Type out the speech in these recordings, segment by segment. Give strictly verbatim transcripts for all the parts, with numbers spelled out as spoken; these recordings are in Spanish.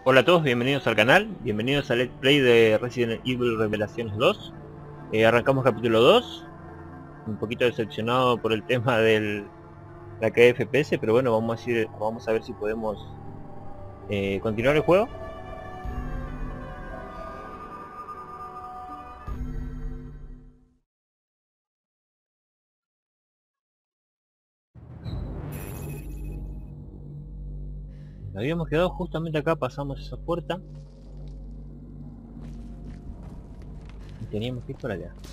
Hola a todos, bienvenidos al canal, bienvenidos al Let's Play de Resident Evil Revelaciones dos. Eh, arrancamos capítulo dos, un poquito decepcionado por el tema de la caída de F P S, pero bueno, vamos a, ir, vamos a ver si podemos eh, continuar el juego. Habíamos quedado justamente acá, pasamos esa puerta y teníamos que ir para allá.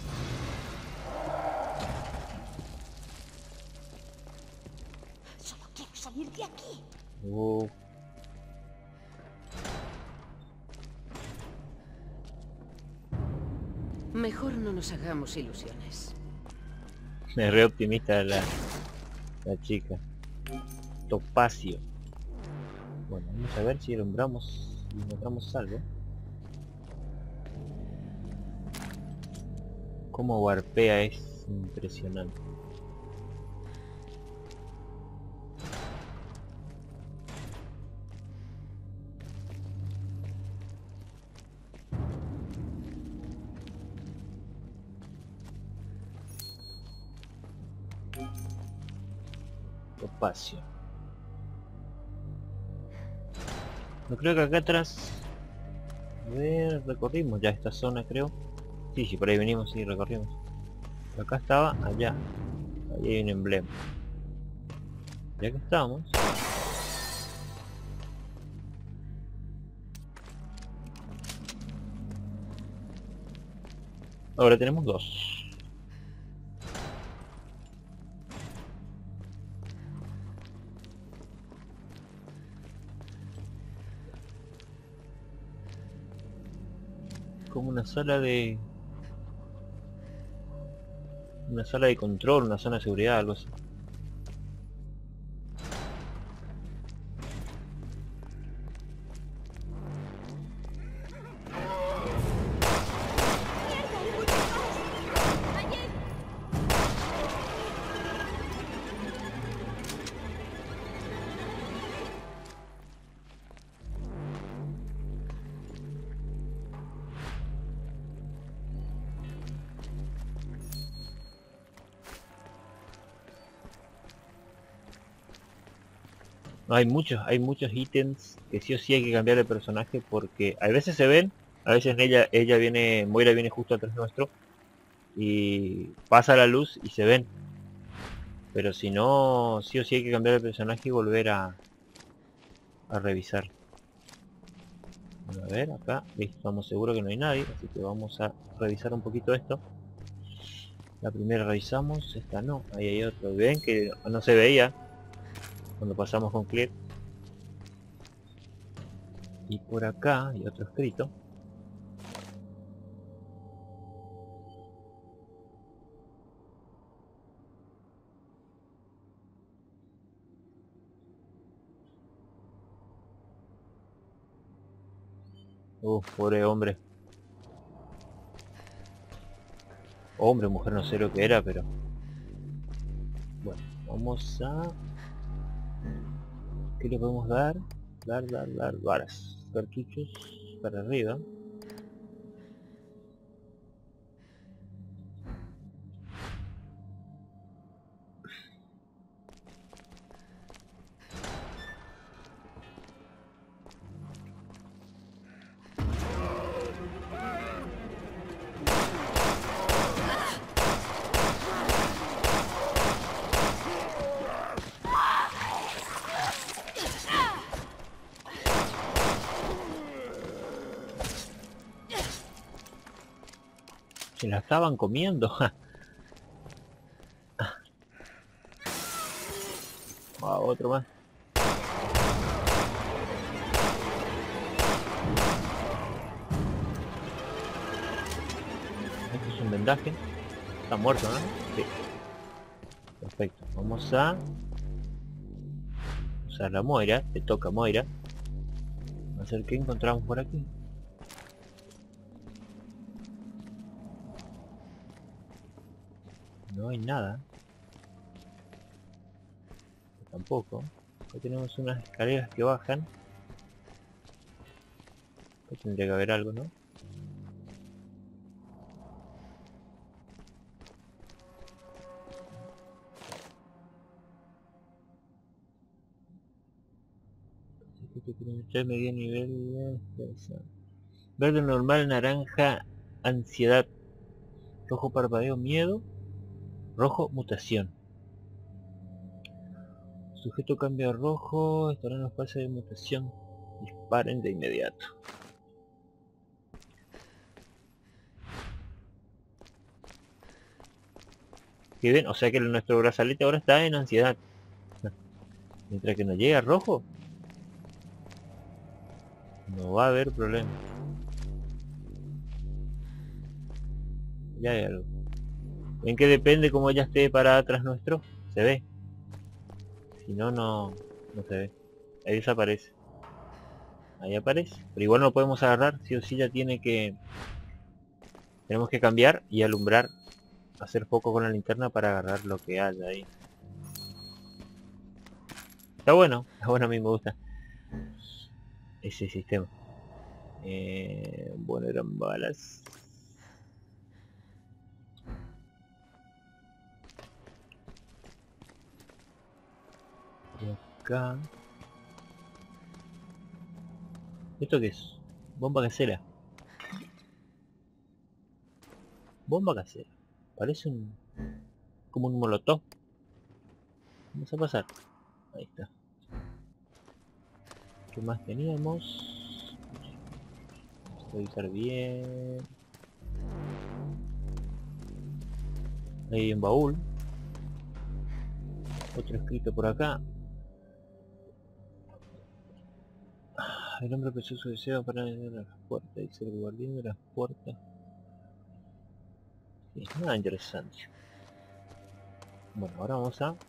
Solo quiero salir de aquí. Uh, Mejor no nos hagamos ilusiones. es re optimista la, la chica. Topacio. Bueno, vamos a ver si nombramos, si encontramos algo. Como warpea es impresionante. Topacio. No creo que acá atrás... A ver, recorrimos ya esta zona, creo. Sí, sí, por ahí venimos, sí, recorrimos. Pero acá estaba, allá. Ahí hay un emblema. Ya que estamos... Ahora tenemos dos. Como una sala de... Una sala de control, una zona de seguridad, algo así. No, hay muchos, hay muchos ítems que sí o sí hay que cambiar el personaje porque a veces se ven, a veces ella, ella viene, Moira viene justo atrás nuestro y pasa la luz y se ven. Pero si no, sí o sí hay que cambiar el personaje y volver a, a revisar. Bueno, a ver, acá, listo, estamos seguros que no hay nadie, así que vamos a revisar un poquito esto. La primera revisamos, esta no, ahí hay otro. Ven que no se veía cuando pasamos con Clip. Y por acá hay otro escrito. Uf, pobre hombre. Hombre, mujer, no sé lo que era, pero... Bueno, vamos a... ¿Qué le podemos dar? Dar, dar, dar, varas. Cartuchos para arriba. Se la estaban comiendo. Ah, otro más. Este es un vendaje. Está muerto, ¿no? Sí. Perfecto. Vamos a usar la Moira. Te toca Moira. Vamos a ver qué encontramos por aquí. No hay nada. Tampoco. Acá tenemos unas escaleras que bajan. Acá tendría que haber algo, ¿no? Medio nivel. Verde normal, naranja, ansiedad. Rojo parpadeo, miedo. Rojo, mutación. Sujeto cambia a rojo, estará en la fase de mutación. Disparen de inmediato. ¿Qué ven? O sea que nuestro brazalete ahora está en ansiedad. Mientras que no llegue a rojo, no va a haber problema. Ya hay algo. ¿En qué depende cómo ya esté para atrás nuestro? Se ve. Si no, no, no se ve. Ahí desaparece. Ahí aparece. Pero igual no lo podemos agarrar. Sí o sí ya tiene que... Tenemos que cambiar y alumbrar. Hacer foco con la linterna para agarrar lo que haya ahí. Está bueno. Está bueno, a mí me gusta ese sistema. Eh, bueno, eran balas. Y acá... ¿Esto qué es? Bomba casera. Bomba casera. Parece un... como un molotov. Vamos a pasar. Ahí está. ¿Qué más teníamos? Vamos a revisar bien. Ahí hay un baúl. Otro escrito por acá. El hombre empezó su deseo para abrir las puertas. Dice el guardián de las puertas. Sí, nada interesante. Bueno, ahora vamos a...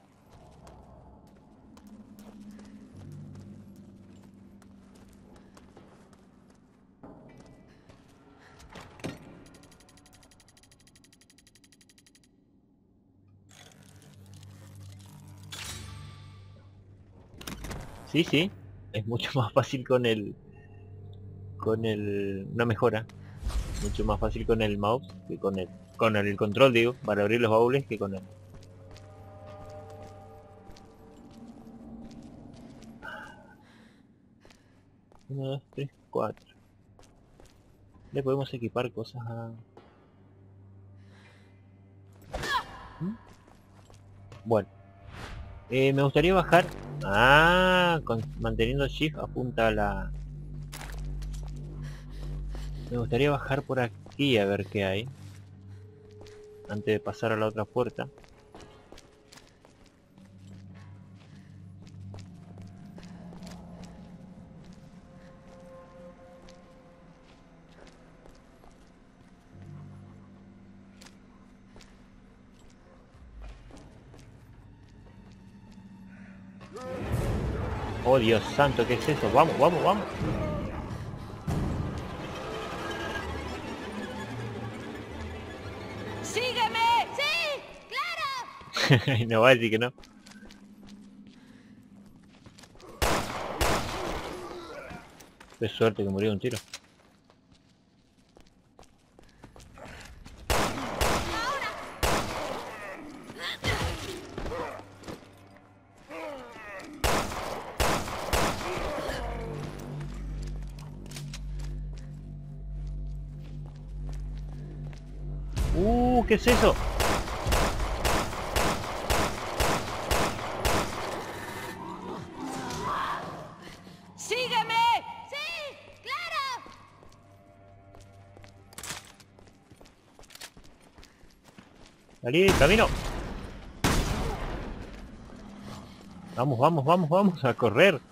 Sí, sí. Es mucho más fácil con el... Con el... Una mejora. Mucho más fácil con el mouse que con el... Con el control, digo, para abrir los baúles que con el... uno, dos, tres, cuatro. Le podemos equipar cosas a... ¿Mm? Bueno. Eh, me gustaría bajar... Ah, con... manteniendo Shift apunta a la... Me gustaría bajar por aquí a ver qué hay. Antes de pasar a la otra puerta. Oh, Dios santo, ¿qué es eso? Vamos, vamos, vamos. ¡Sígueme! ¡Sí! ¡Claro! No va a decir que no. Qué suerte que murió de un tiro. Uh, ¿qué es eso? ¡Sígueme! ¡Sí! ¡Claro! Salí, camino. Vamos, vamos, vamos, vamos a correr.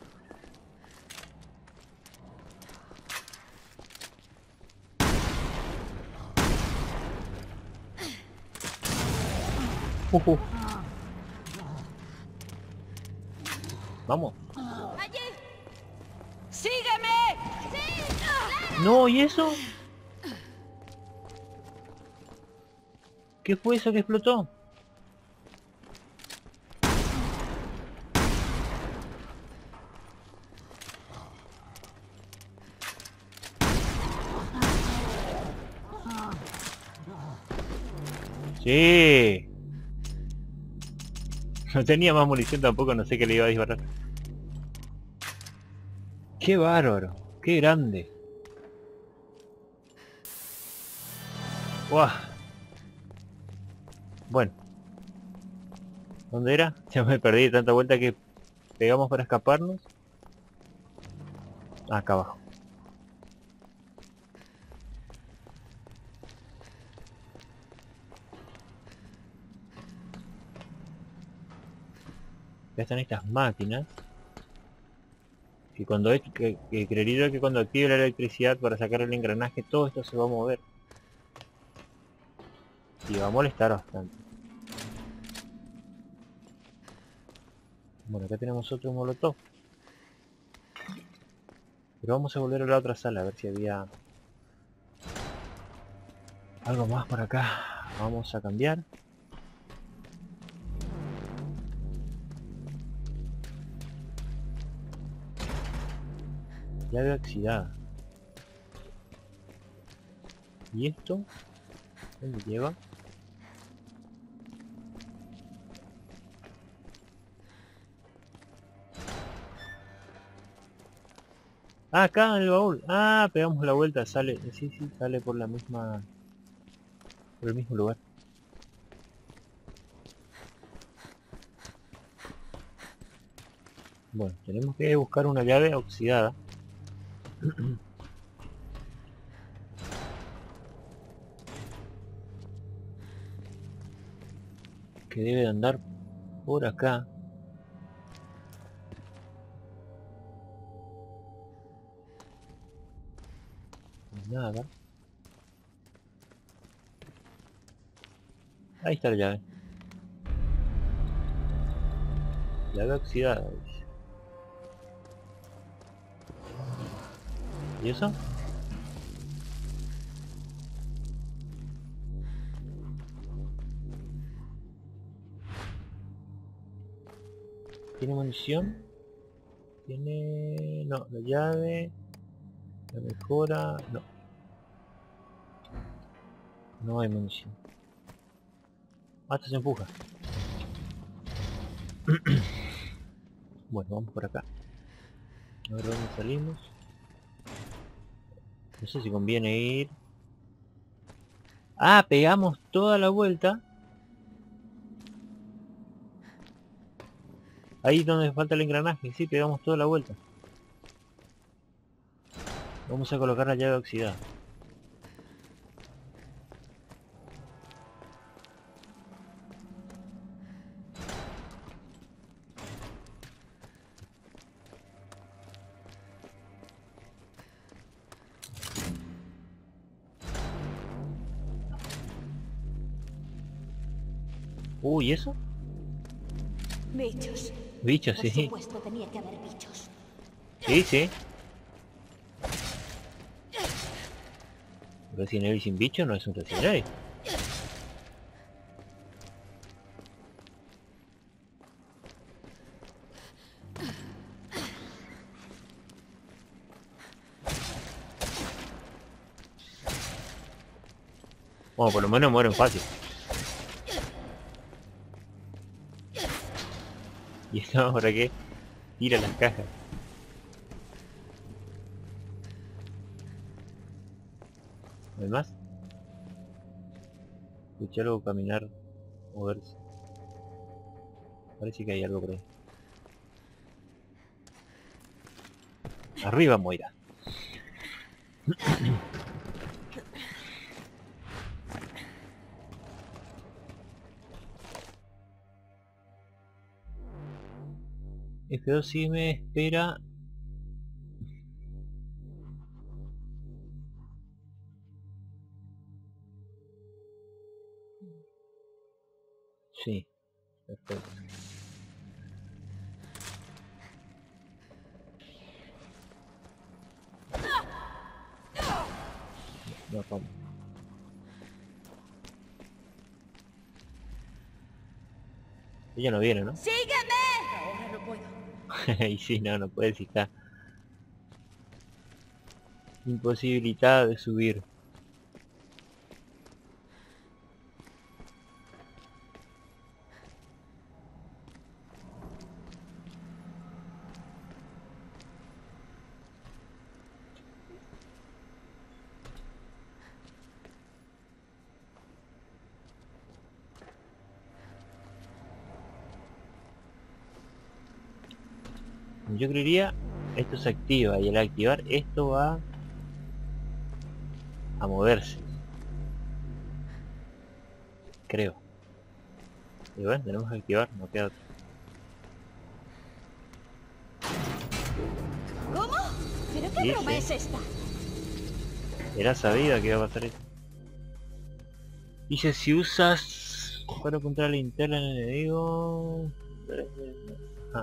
Uh, uh. Vamos. ¡Allí! ¡Sígueme! ¡Sí! ¡Claro! No, ¿y eso? ¿Qué fue eso que explotó? Sí. No tenía más munición tampoco, no sé qué le iba a disparar. Qué bárbaro, qué grande. ¡Guau! Bueno. ¿Dónde era? Ya me perdí de tanta vuelta que pegamos para escaparnos. Ah, acá abajo. Ya están estas máquinas. Que cuando es que, que creería que cuando active la electricidad para sacar el engranaje, todo esto se va a mover. Y va a molestar bastante. Bueno, acá tenemos otro molotov. Pero vamos a volver a la otra sala a ver si había algo más por acá. Vamos a cambiar. Llave oxidada. ¿Y esto? ¿Dónde lleva? Ah, acá en el baúl. Ah, pegamos la vuelta, sale. Sí, sí, sale por la misma... por el mismo lugar. Bueno, tenemos que buscar una llave oxidada. Que debe de andar por acá. Nada. Ahí está la llave. Llave oxidada. Dice. ¿Y eso? ¿Tiene munición? Tiene... no, la llave... la mejora... no. No hay munición. Ah, esto se empuja. Bueno, vamos por acá. A ver dónde salimos. No sé si conviene ir... Ah, pegamos toda la vuelta. Ahí donde falta el engranaje, sí, pegamos toda la vuelta. Vamos a colocar la llave oxidada. Uy, ¿y eso? Bichos. Bichos, Por sí. supuesto tenía que haber bichos. Sí, sí. Resident Evil sin bicho no es un Resident Evil. Bueno, por lo menos mueren fácil. ¿Y esto ahora qué? Tira las cajas. ¿No hay más? Escuché algo caminar, moverse. Parece que hay algo por ahí. Arriba, Moira. F dos sí me espera. Sí, perfecto. No, ¿cómo? Ella no viene, ¿no? ¡Sígueme! Ahora no puedo. Y sí, no, no puede, si está imposibilitada de subir. Yo creería esto se activa y al activar esto va a moverse. Creo. Y bueno, tenemos que activar, no queda otro. ¿Cómo? ¿Pero qué Sí, broma sí. es esta? Era sabida que iba a pasar esto. Dice si usas para apuntar a la linterna al enemigo. Ah.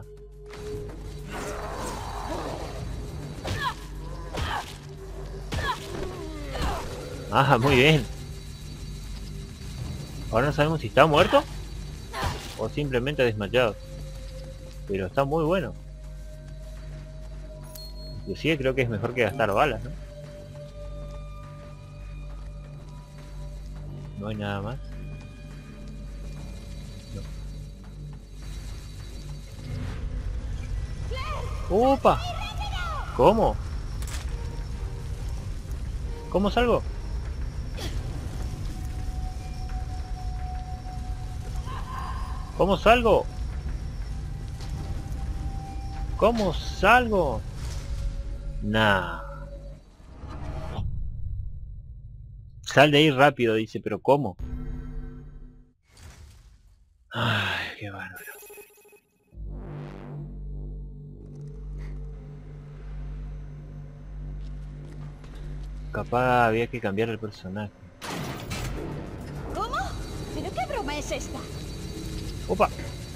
Ah, muy bien. Ahora no sabemos si está muerto o simplemente desmayado. Pero está muy bueno. Inclusive creo que es mejor que gastar balas, ¿no? No hay nada más. No. ¡Opa! ¿Cómo? ¿Cómo salgo? ¿Cómo salgo? ¿Cómo salgo? Nah. Sal de ahí rápido, dice, pero ¿cómo? Ay, qué bárbaro. Capaz había que cambiar el personaje. ¿Cómo? ¿Pero qué broma es esta? ¡Opa!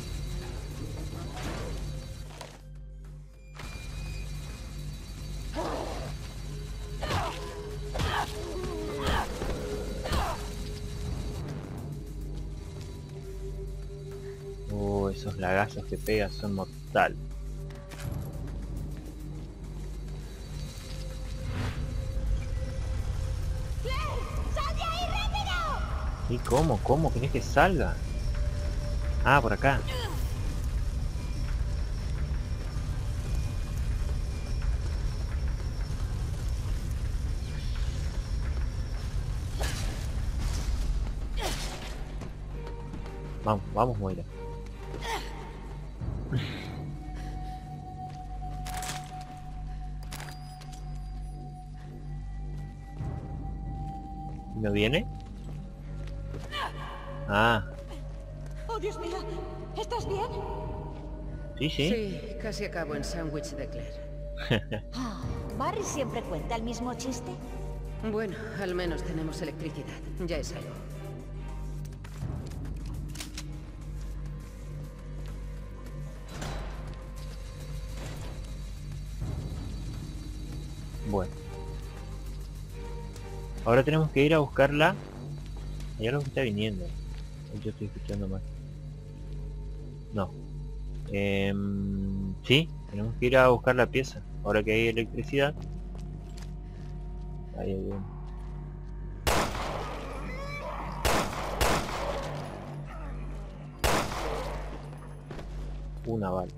Oh, esos lagazos que pegas son mortales. ¡Sal de ahí rápido! ¿Y cómo? ¿Cómo querés que salga? Ah, por acá. Vamos, vamos, Moira. ¿No viene? Ah, ¡Oh, Dios mío! ¿Estás bien? sí, sí. Sí, casi acabo en sándwich de Claire. Ah, ¿Barry siempre cuenta el mismo chiste? Bueno, al menos tenemos electricidad. Ya es algo. Bueno. Ahora tenemos que ir a buscarla. Hay algo que está viniendo. Yo estoy escuchando mal. No. Eh, sí, tenemos que ir a buscar la pieza. Ahora que hay electricidad. Ahí hay uno. Una bala.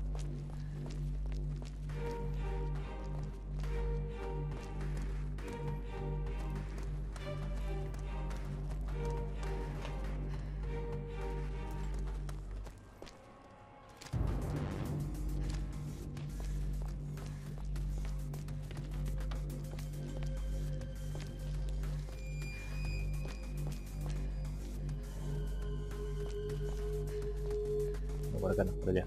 No, por acá no, por allá.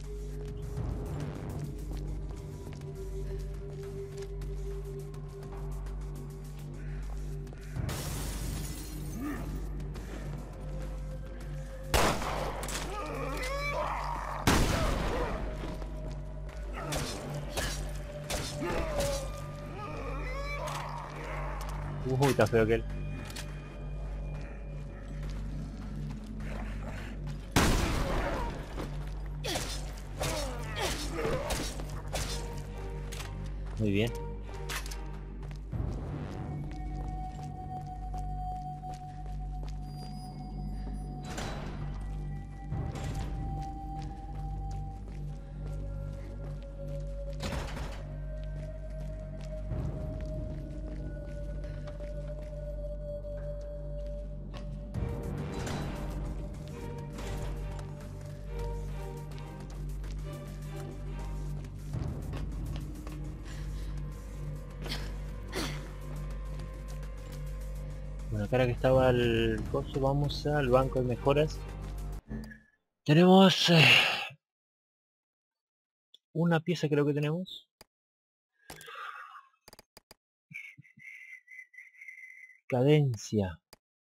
Uy, está feo aquel. Muy bien. Bueno, acá que estaba el coso, vamos al banco de mejoras. Tenemos eh, una pieza, creo que tenemos. Cadencia.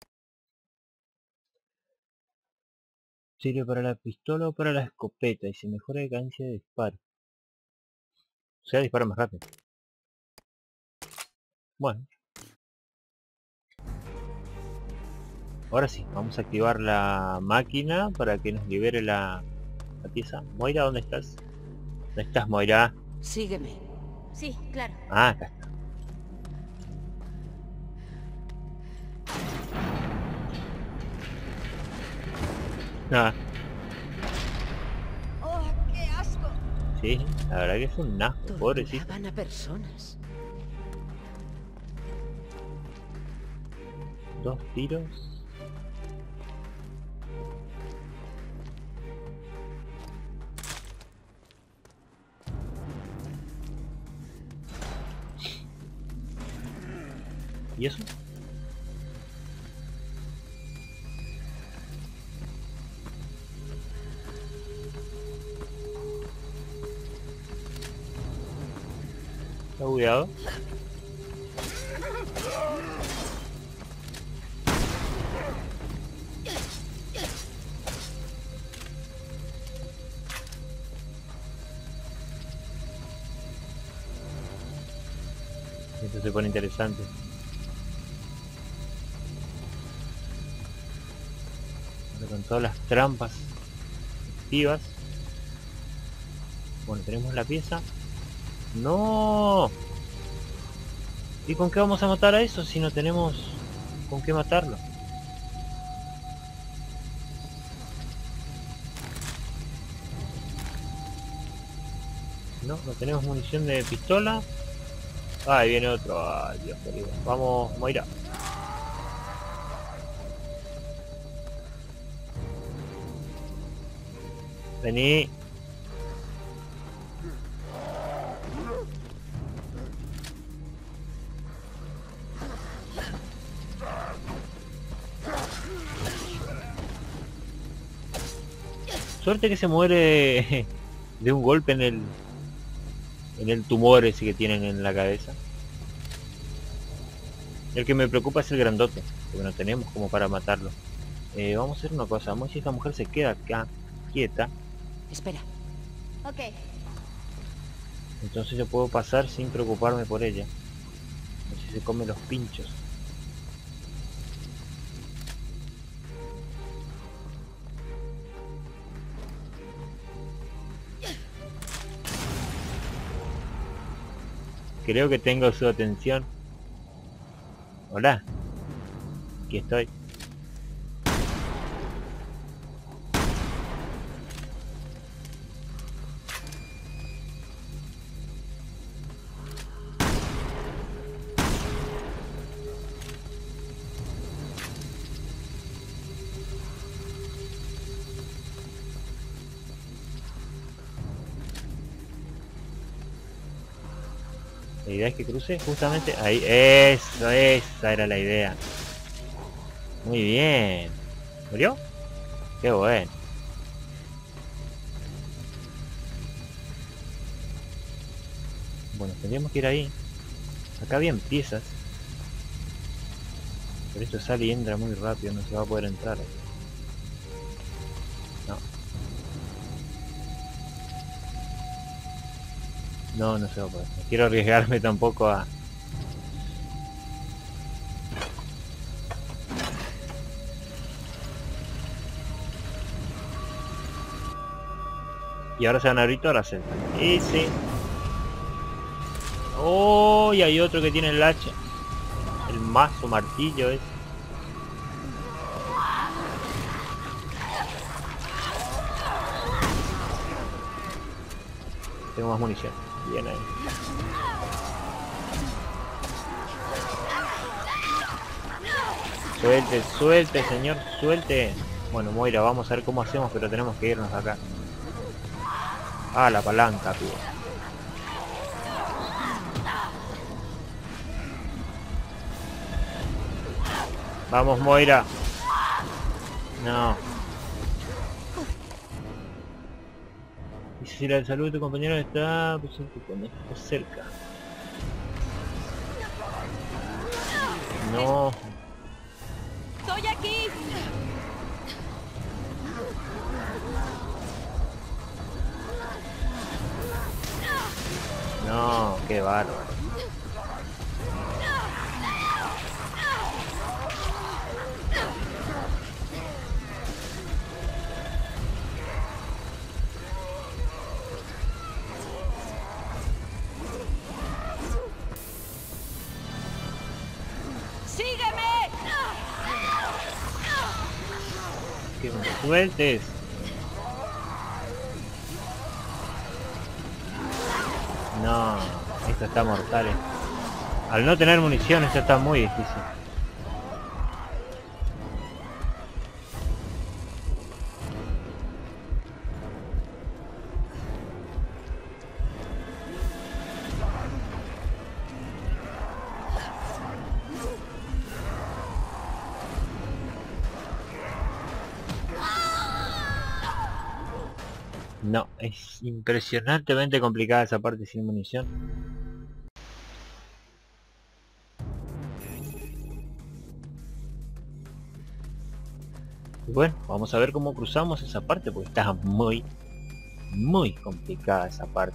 Sirve para la pistola o para la escopeta y se mejora de cadencia de disparo. O sea, dispara más rápido. Bueno. Ahora sí, vamos a activar la máquina para que nos libere la, la pieza. Moira, ¿dónde estás? ¿Dónde estás, Moira? Sígueme. Sí, claro. Ah, acá está. Ah, ¡Oh, qué asco! sí, la verdad que es un asco, pobrecito. Torturaban a personas. Dos tiros. ¿Y eso? ¿Está bugueado? Esto se pone interesante. Ahora con todas las trampas activas. Bueno, tenemos la pieza. ¡No! ¿Y con qué vamos a matar a eso si no tenemos con qué matarlo? No, no tenemos munición de pistola. Ah, ahí viene otro. Ay, Dios querido. Vamos, Moira. Vení. Suerte que se muere de un golpe en el en el tumor ese que tienen en la cabeza. El que me preocupa es el grandote, porque no tenemos como para matarlo. Eh, vamos a hacer una cosa, vamos a ver si esta mujer se queda acá, quieta. Espera. Ok. Entonces yo puedo pasar sin preocuparme por ella. A ver si se come los pinchos. Creo que tengo su atención. Hola. Aquí estoy. La idea es que cruce justamente ahí. Eso, esa era la idea. Muy bien. ¿Murió? Qué bueno. Bueno, tendríamos que ir ahí. Acá habían piezas. Pero esto sale y entra muy rápido, no se va a poder entrar. No. No, no se va a poder. No quiero arriesgarme tampoco a... Y ahora se van a abrir todas las celdas. Y sí. Oh, y hay otro que tiene el hacha. El mazo, martillo es. Tengo más munición. Bien ahí. Suelte, suelte, señor, suelte. Bueno, Moira, vamos a ver cómo hacemos, pero tenemos que irnos acá. Ah, la palanca, tío. Vamos, Moira. No. Dice si la salud de tu compañero está presente cuando está cerca. No. ¡Estoy aquí! No, qué bárbaro. ¡Sígueme! Que me sueltes. No, esto está mortal. eh. Al no tener munición esto está muy difícil. No, es impresionantemente complicada esa parte sin munición. Y bueno, vamos a ver cómo cruzamos esa parte porque está muy, muy complicada esa parte.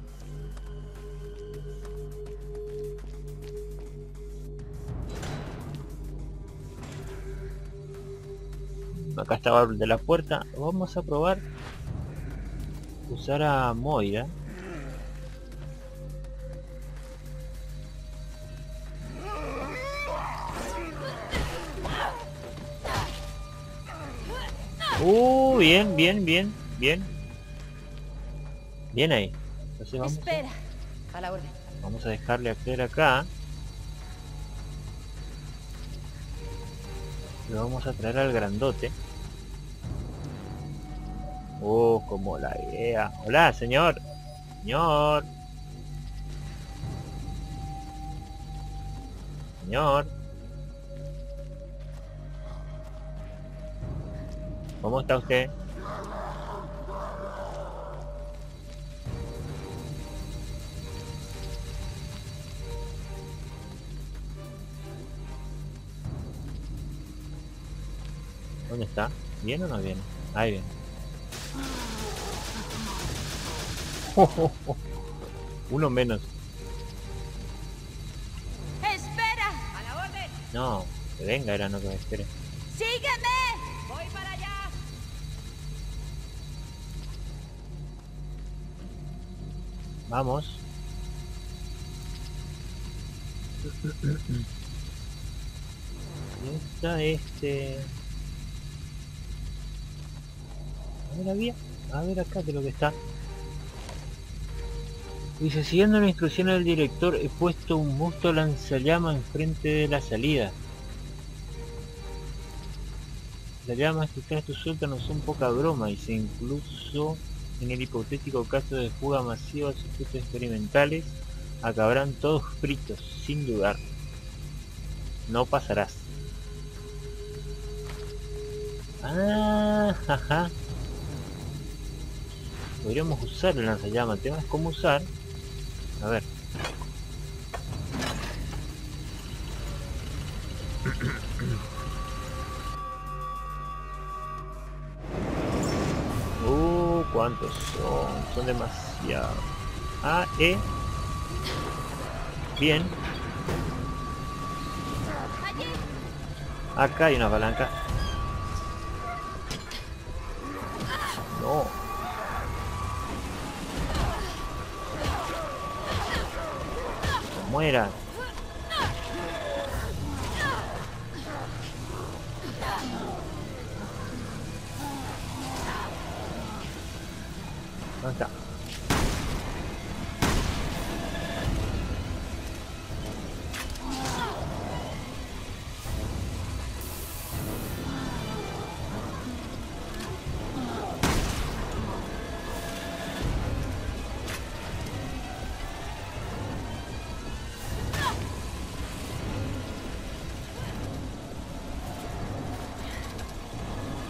Acá está el de la puerta. Vamos a probar usar a Moira. Uh, bien, bien, bien, bien. Bien ahí. Entonces vamos Espera. A la orden. a, vamos a dejarle a Claire acá. Lo vamos a traer al grandote. Oh, como la idea. Hola, señor. Señor. Señor. ¿Cómo está usted? ¿Dónde está? ¿Viene o no viene? Ahí viene. Uno menos. ¡Espera! ¡A la orden! No, que venga era no que me espere. ¡Sígueme! ¡Voy para allá! Vamos. ¿Dónde está este? A ver, había. A ver acá de lo que está. Dice, siguiendo la instrucción del director, he puesto un busto lanzallamas enfrente de la salida. Las llamas que están en tu suelta no son poca broma, y se incluso en el hipotético caso de fuga masiva de sujetos experimentales, acabarán todos fritos, sin dudar. No pasarás. Ah, jaja. Podríamos usar el lanzallamas, el tema es cómo usar. A ver. Uh, ¿cuántos son? Son demasiados. A, E. Bien. ¡Allí! Acá hay una palanca. No. Muera. ¿Dónde está?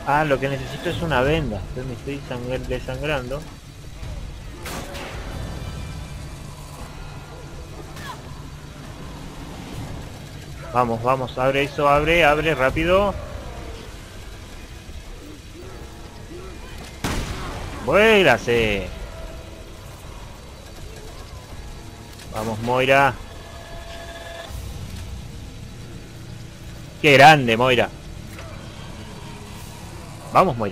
Ah, lo que necesito es una venda. Entonces me estoy sangr- desangrando. Vamos, vamos, abre eso, abre, abre, rápido. ¡Vuélase! Vamos, Moira. ¡Qué grande, Moira! Vamos, Moira.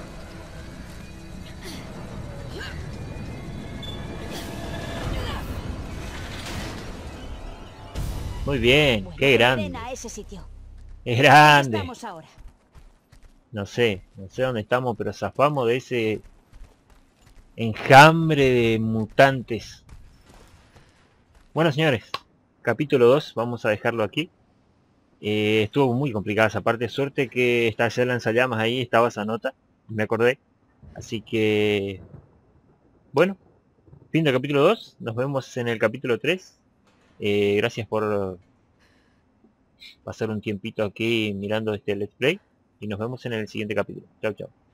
Muy bien, Bueno, qué grande. ven a ese sitio. Es ¿Dónde grande. estamos ahora? No sé, no sé dónde estamos, pero zafamos de ese enjambre de mutantes. Bueno, señores, capítulo dos, vamos a dejarlo aquí. Eh, estuvo muy complicada esa parte. Suerte que está ya el lanzallamas ahí, estaba esa nota, me acordé. Así que, bueno, fin del capítulo dos. Nos vemos en el capítulo tres. Eh, gracias por pasar un tiempito aquí mirando este let's play. Y nos vemos en el siguiente capítulo. Chao, chao.